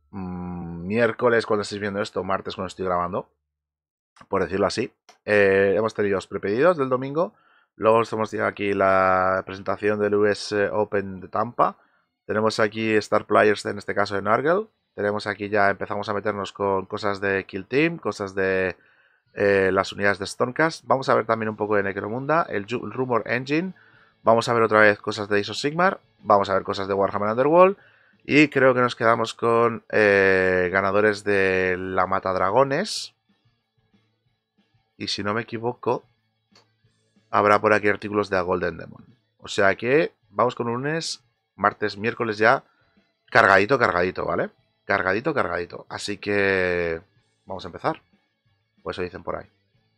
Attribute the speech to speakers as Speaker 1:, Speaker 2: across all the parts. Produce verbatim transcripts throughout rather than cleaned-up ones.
Speaker 1: mmm, miércoles cuando estéis viendo esto, martes cuando estoy grabando, por decirlo así. Eh, hemos tenido los prepedidos del domingo. Luego hemos tenido aquí la presentación del U S Open de Tampa. Tenemos aquí Star Players, en este caso de Nurgle. Tenemos aquí ya, empezamos a meternos con cosas de Kill Team, cosas de eh, las unidades de Stormcast. Vamos a ver también un poco de Necromunda, el, el Rumor Engine. Vamos a ver otra vez cosas de Age of Sigmar. Vamos a ver cosas de Warhammer Underworld. Y creo que nos quedamos con eh, ganadores de la Mata Dragones. Y si no me equivoco, habrá por aquí artículos de A Golden Demon. O sea que vamos con un lunes, martes, miércoles ya, cargadito, cargadito, ¿vale? Cargadito, cargadito. Así que vamos a empezar. Pues eso dicen por ahí.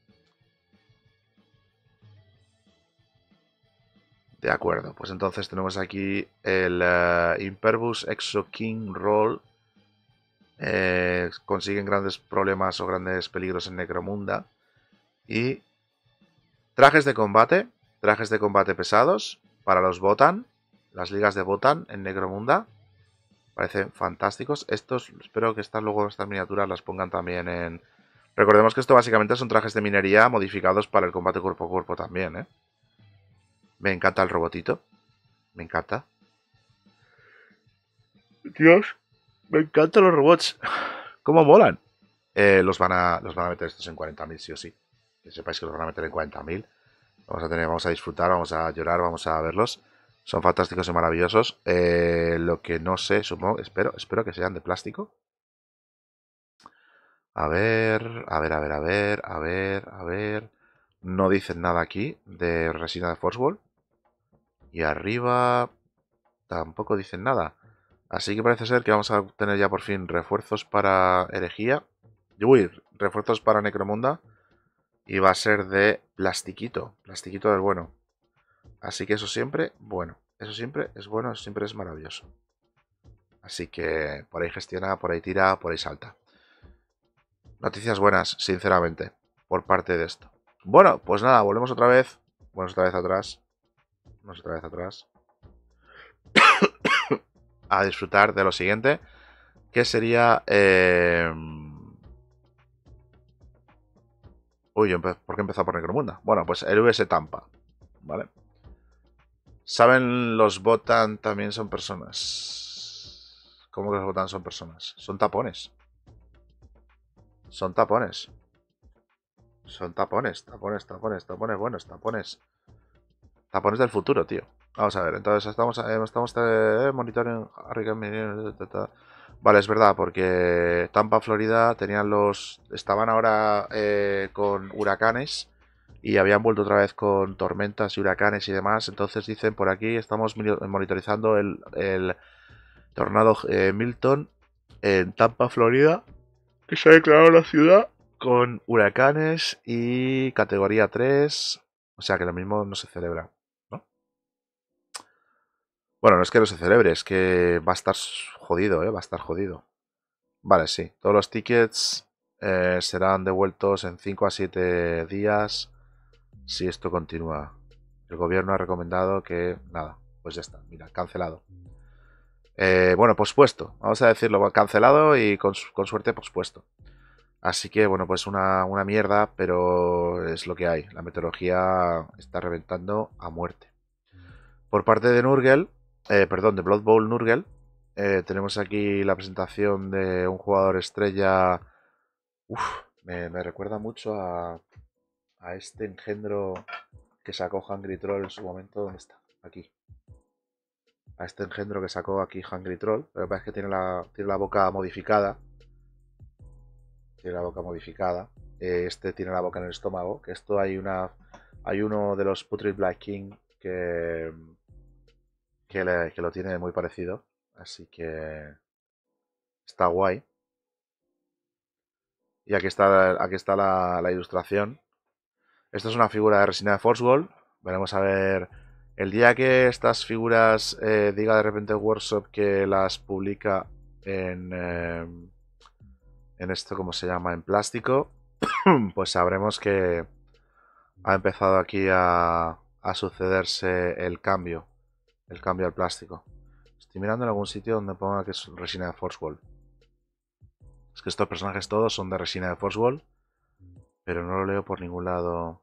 Speaker 1: De acuerdo, pues entonces tenemos aquí el uh, Imperbus Exo King Roll. Eh, consiguen grandes problemas o grandes peligros en Necromunda. Y trajes de combate, trajes de combate pesados para los Botan, las ligas de Botan en Necromunda. Parecen fantásticos. Estos, espero que estas luego estas miniaturas las pongan también en... Recordemos que esto básicamente son trajes de minería modificados para el combate cuerpo a cuerpo también, ¿eh? Me encanta el robotito. Me encanta. Dios, me encantan los robots. ¿Cómo molan? Eh, los, van a, los van a meter estos en cuarenta mil, sí o sí. Que sepáis que los van a meter en cuarenta mil. Vamos a tener, vamos a disfrutar, vamos a llorar, vamos a verlos. Son fantásticos y maravillosos. Eh, lo que no sé, supongo, espero, espero que sean de plástico. A ver, a ver, a ver, a ver, a ver, a ver. No dicen nada aquí de resina de Forcewall. Y arriba tampoco dicen nada. Así que parece ser que vamos a tener ya por fin refuerzos para herejía. Uy, refuerzos para Necromunda. Y va a ser de plastiquito. Plastiquito del bueno. Así que eso siempre, bueno. Eso siempre es bueno, eso siempre es maravilloso. Así que por ahí gestiona, por ahí tira, por ahí salta. Noticias buenas, sinceramente, por parte de esto. Bueno, pues nada, volvemos otra vez. Volvemos otra vez atrás. Volvemos otra vez atrás. A disfrutar de lo siguiente. Que sería... Eh... Uy, ¿por qué he empezado por Necromunda? Bueno, pues el U S Tampa. ¿Vale? ¿Saben los Botan también son personas? ¿Cómo que los Botan son personas? Son tapones. Son tapones. Son tapones, tapones, tapones, tapones, buenos, tapones. Tapones del futuro, tío. Vamos a ver, entonces estamos, eh, estamos eh, monitoring. Vale, es verdad, porque Tampa, Florida, tenían los. Estaban ahora eh, con huracanes y habían vuelto otra vez con tormentas y huracanes y demás. Entonces dicen por aquí, estamos monitorizando el, el tornado eh, Milton en Tampa, Florida, que se ha declarado la ciudad con huracanes y categoría tres. O sea que lo mismo no se celebra, ¿no? Bueno, no es que no se celebre, es que va a estar jodido, ¿eh? Va a estar jodido. Vale, sí. Todos los tickets eh, serán devueltos en cinco a siete días si esto continúa. El gobierno ha recomendado que... Nada, pues ya está. Mira, cancelado. Eh, bueno, pospuesto. Vamos a decirlo, cancelado y con, con suerte pospuesto. Así que, bueno, pues una, una mierda, pero es lo que hay. La meteorología está reventando a muerte. Por parte de Nurgle, eh, perdón, de Blood Bowl Nurgle, eh, tenemos aquí la presentación de un jugador estrella. Uf, me, me recuerda mucho a, a este engendro que sacó Hungry Troll en su momento. ¿Dónde está? Aquí. A este engendro que sacó aquí Hungry Troll. Lo que pasa es que tiene la, tiene la boca modificada. Tiene la boca modificada. Eh, este tiene la boca en el estómago. Que esto hay una. Hay uno de los Putrid Black King que. Que, le, que lo tiene muy parecido. Así que. Está guay. Y aquí está, aquí está la, la ilustración. Esta es una figura de resina de Force Veremos a ver. El día que estas figuras eh, diga de repente Workshop que las publica en. Eh, en esto, ¿cómo se llama? En plástico. Pues sabremos que ha empezado aquí a, a sucederse el cambio. El cambio al plástico. Estoy mirando en algún sitio donde ponga que es resina de Force Es que estos personajes todos son de resina de Force Wall, pero no lo leo por ningún lado.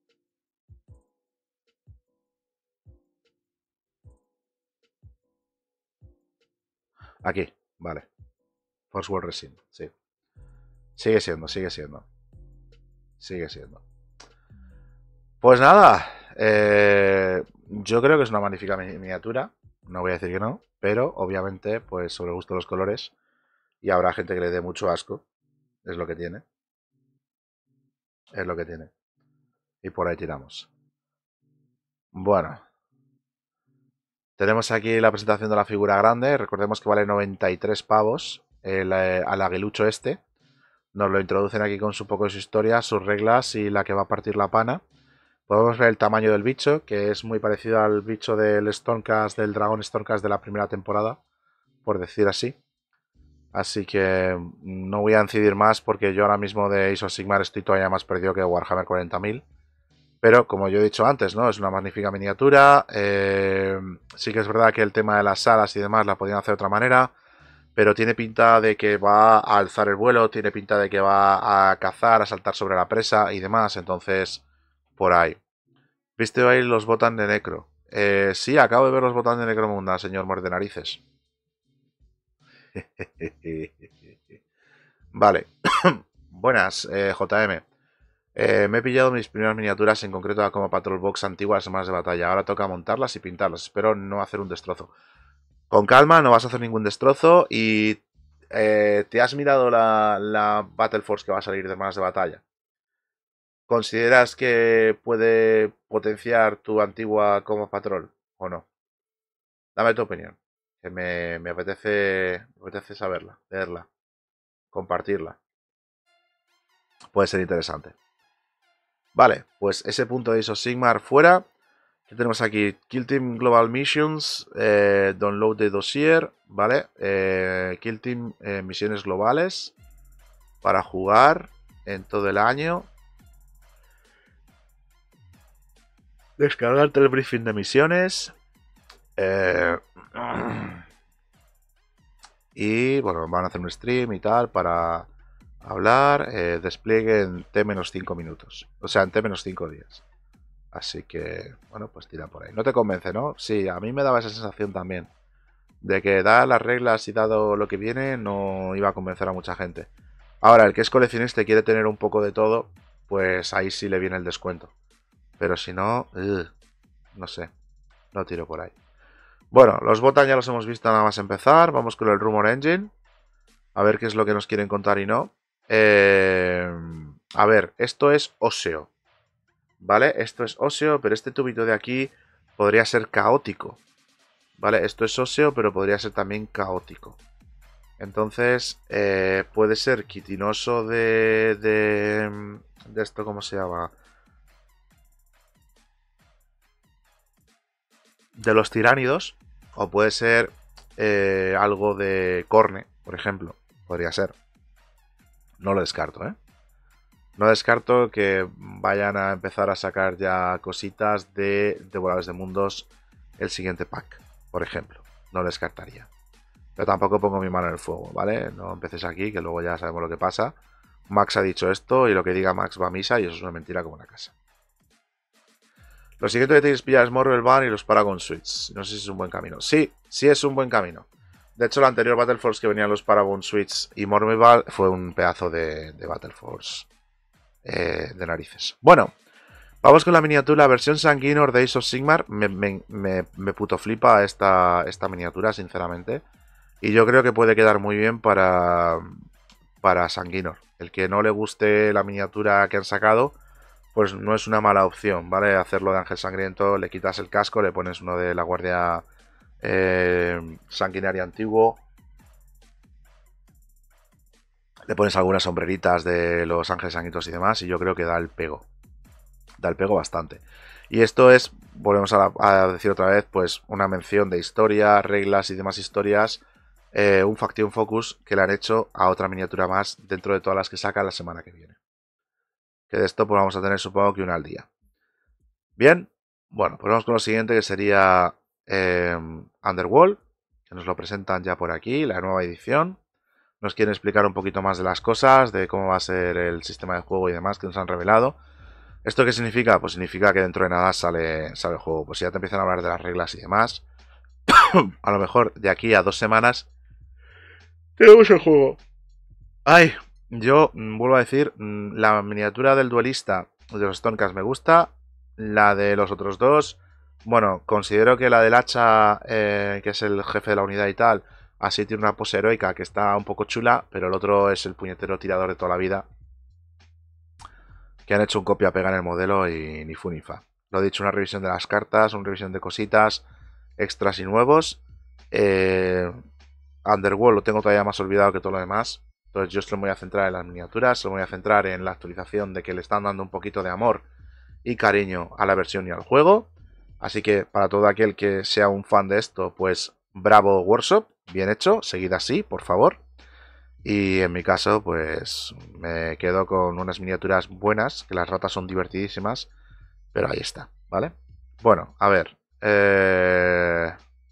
Speaker 1: Aquí, vale. Force Wall Resin, sí. Sigue siendo, sigue siendo. Sigue siendo. Pues nada, eh, yo creo que es una magnífica miniatura. No voy a decir que no, pero obviamente, pues sobre el gusto de los colores. Y habrá gente que le dé mucho asco. Es lo que tiene. Es lo que tiene. Y por ahí tiramos. Bueno, tenemos aquí la presentación de la figura grande. Recordemos que vale noventa y tres pavos el, eh, al aguilucho este. Nos lo introducen aquí con su poco de su historia, sus reglas y la que va a partir la pana. Podemos ver el tamaño del bicho, que es muy parecido al bicho del Stormcast, del dragón Stormcast de la primera temporada, por decir así. Así que no voy a incidir más porque yo ahora mismo de Age of Sigmar estoy todavía más perdido que Warhammer cuarenta mil. Pero como yo he dicho antes, ¿no? Es una magnífica miniatura. Eh, sí que es verdad que el tema de las alas y demás la podían hacer de otra manera. Pero tiene pinta de que va a alzar el vuelo, tiene pinta de que va a cazar, a saltar sobre la presa y demás. Entonces, por ahí. ¿Viste ahí los botan de Necro? Eh, sí, acabo de ver los botan de Necromunda, señor muerde narices. Vale. Buenas, eh, J M. Eh, me he pillado mis primeras miniaturas, en concreto la como Patrol Box antigua las semanas de batalla. Ahora toca montarlas y pintarlas. Espero no hacer un destrozo. Con calma, no vas a hacer ningún destrozo. Y eh, ¿te has mirado la, la Battle Force que va a salir de semanas de batalla? ¿Consideras que puede potenciar tu antigua como Patrol o no? Dame tu opinión. Que me, me apetece, me apetece saberla, leerla, compartirla. Puede ser interesante. Vale, pues ese punto de Age of Sigmar fuera. ¿Qué tenemos aquí? Kill Team Global Missions, eh, download de dossier, ¿vale? Eh, Kill Team eh, misiones globales para jugar en todo el año. Descargarte el briefing de misiones. Eh, y bueno, van a hacer un stream y tal para hablar. Eh, despliegue en T menos cinco minutos. O sea, en T menos cinco días. Así que, bueno, pues tira por ahí. No te convence, ¿no? Sí, a mí me daba esa sensación también. De que dadas las reglas y dado lo que viene, no iba a convencer a mucha gente. Ahora, el que es coleccionista y quiere tener un poco de todo, pues ahí sí le viene el descuento. Pero si no, ugh, no sé. No tiro por ahí. Bueno, los botan ya los hemos visto nada más empezar. Vamos con el Rumor Engine. A ver qué es lo que nos quieren contar y no. Eh, a ver, esto es óseo. ¿Vale? Esto es óseo, pero este tubito de aquí podría ser caótico. ¿Vale? Esto es óseo, pero podría ser también caótico. Entonces, eh, puede ser quitinoso de, de... De esto, ¿cómo se llama? De los tiránidos. O puede ser eh, algo de corne, por ejemplo. Podría ser. No lo descarto, ¿eh? No descarto que vayan a empezar a sacar ya cositas de Devoradores de Mundos el siguiente pack, por ejemplo. No lo descartaría. Pero tampoco pongo mi mano en el fuego, ¿vale? No empecéis aquí, que luego ya sabemos lo que pasa. Max ha dicho esto y lo que diga Max va a misa y eso es una mentira como una casa. Lo siguiente que tenéis que pillar es Marvel Van y los Paragon Suites. No sé si es un buen camino. Sí, sí es un buen camino. De hecho, la anterior Battle Force que venían los Paragon Suites y Mormeval fue un pedazo de, de Battle Force eh, de narices. Bueno, vamos con la miniatura, la versión Sanguinor de Age of Sigmar. Me, me, me, me puto flipa esta, esta miniatura, sinceramente. Y yo creo que puede quedar muy bien para, para Sanguinor. El que no le guste la miniatura que han sacado, pues no es una mala opción, ¿vale? Hacerlo de Ángel Sangriento, le quitas el casco, le pones uno de la Guardia eh, Sanguinaria Antiguo, le pones algunas sombreritas de los Ángeles Sangrientos y demás, y yo creo que da el pego. Da el pego bastante. Y esto es, volvemos a, la, a decir otra vez, pues una mención de historia, reglas y demás historias. Eh, un Faction Focus que le han hecho a otra miniatura más dentro de todas las que saca la semana que viene. Que de esto pues vamos a tener supongo que una al día. Bien, bueno, pues vamos con lo siguiente que sería eh, Underworld, que nos lo presentan ya por aquí, la nueva edición. nos quieren explicar un poquito más de las cosas, de cómo va a ser el sistema de juego y demás que nos han revelado. ¿Esto qué significa? Pues significa que dentro de nada sale, sale el juego. Pues si ya te empiezan a hablar de las reglas y demás, a lo mejor de aquí a dos semanas tenemos el juego. Ay, yo mm, vuelvo a decir, mm, la miniatura del duelista de los Stonecast me gusta. La de los otros dos, bueno, considero que la del hacha, eh, que es el jefe de la unidad y tal, así tiene una pose heroica que está un poco chula, pero el otro es el puñetero tirador de toda la vida. Que han hecho un copia-pega en el modelo y ni fu ni fa. Lo he dicho, una revisión de las cartas, una revisión de cositas, extras y nuevos. Eh, Underworld lo tengo todavía más olvidado que todo lo demás. Entonces yo solo me voy a centrar en las miniaturas, solo me voy a centrar en la actualización de que le están dando un poquito de amor y cariño a la versión y al juego. Así que para todo aquel que sea un fan de esto, pues bravo Workshop, bien hecho, seguid así, por favor. Y en mi caso, pues me quedo con unas miniaturas buenas, que las ratas son divertidísimas, pero ahí está, ¿vale? Bueno, a ver. Eh...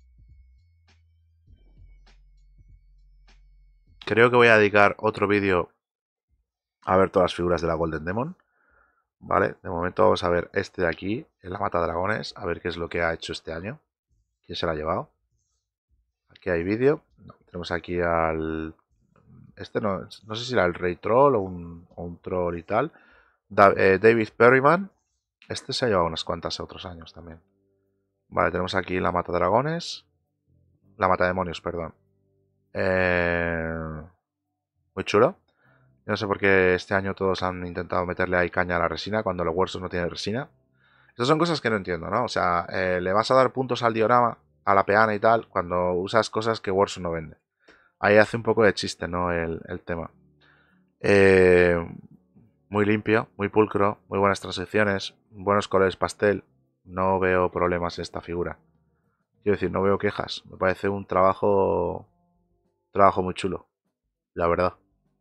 Speaker 1: Creo que voy a dedicar otro vídeo a ver todas las figuras de la Golden Demon. Vale, de momento vamos a ver este de aquí, en la Mata Dragones, a ver qué es lo que ha hecho este año. ¿Quién se lo ha llevado? Aquí hay vídeo. No, tenemos aquí al... Este no, no sé si era el Rey Troll o un, o un Troll y tal. Da, eh, David Perryman. Este se ha llevado unas cuantas otros años también. Vale, tenemos aquí la Mata Dragones. La Mata Demonios, perdón. Eh, muy chulo. Yo no sé por qué este año todos han intentado meterle ahí caña a la resina cuando el Warsaw no tiene resina. Estas son cosas que no entiendo, ¿no? O sea, eh, le vas a dar puntos al diorama, a la peana y tal, cuando usas cosas que Warsaw no vende. Ahí hace un poco de chiste, ¿no? El, el tema. Eh, muy limpio, muy pulcro, muy buenas transiciones, buenos colores pastel. No veo problemas en esta figura. Quiero decir, no veo quejas. Me parece un trabajo, trabajo muy chulo, la verdad.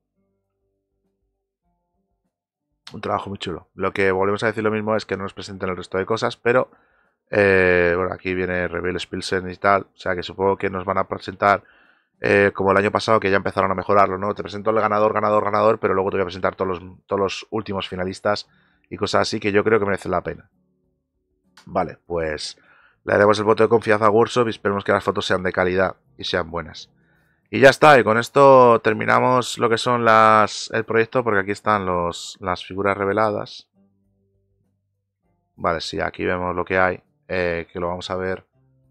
Speaker 1: Un trabajo muy chulo. Lo que volvemos a decir lo mismo es que no nos presenten el resto de cosas, pero eh, bueno, aquí viene Rebel Spilsen y tal, o sea que supongo que nos van a presentar eh, como el año pasado, que ya empezaron a mejorarlo, ¿no? Te presento el ganador, ganador, ganador, pero luego te voy a presentar todos los, todos los últimos finalistas y cosas así que yo creo que merecen la pena. Vale, pues le daremos el voto de confianza a Workshop y esperemos que las fotos sean de calidad y sean buenas. Y ya está, y con esto terminamos lo que son las el proyecto, porque aquí están los, las figuras reveladas. Vale, sí, aquí vemos lo que hay, eh, que lo vamos a ver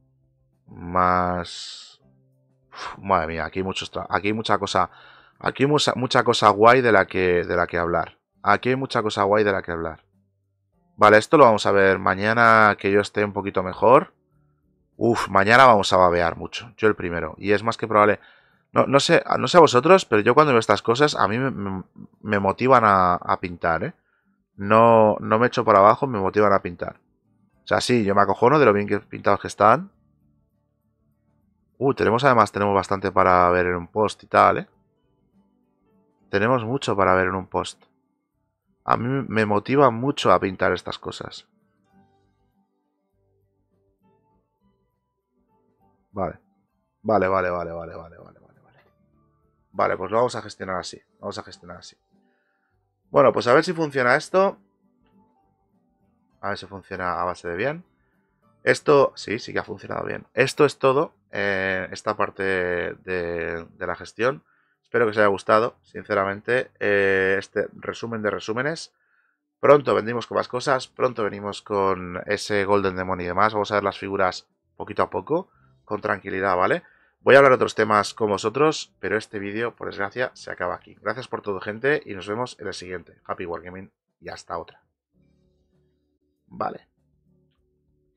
Speaker 1: más... Uf, madre mía, aquí hay, muchos aquí hay mucha cosa, aquí hay mucha, mucha cosa guay de la, que, de la que hablar. Aquí hay mucha cosa guay de la que hablar. Vale, esto lo vamos a ver mañana que yo esté un poquito mejor. Uf, mañana vamos a babear mucho, yo el primero, y es más que probable... No, no, sé, no sé a vosotros, pero yo cuando veo estas cosas a mí me, me, me motivan a, a pintar, ¿eh? No, no me echo para abajo, me motivan a pintar. O sea, sí, yo me acojono de lo bien que pintados que están. Uh, tenemos además, tenemos bastante para ver en un post y tal, ¿eh? Tenemos mucho para ver en un post. A mí me motiva mucho a pintar estas cosas. Vale. Vale, vale, vale, vale, vale, vale, vale, vale. Vale, pues lo vamos a gestionar así. Vamos a gestionar así. Bueno, pues a ver si funciona esto. A ver si funciona a base de bien. Esto, sí, sí que ha funcionado bien. Esto es todo, eh, esta parte de, de la gestión. Espero que os haya gustado, sinceramente, eh, este resumen de resúmenes. Pronto vendimos con más cosas, pronto venimos con ese Golden Demon y demás. Vamos a ver las figuras poquito a poco, con tranquilidad, ¿vale? Voy a hablar de otros temas con vosotros, pero este vídeo, por desgracia, se acaba aquí. Gracias por todo, gente, y nos vemos en el siguiente. Happy Wargaming y hasta otra. Vale.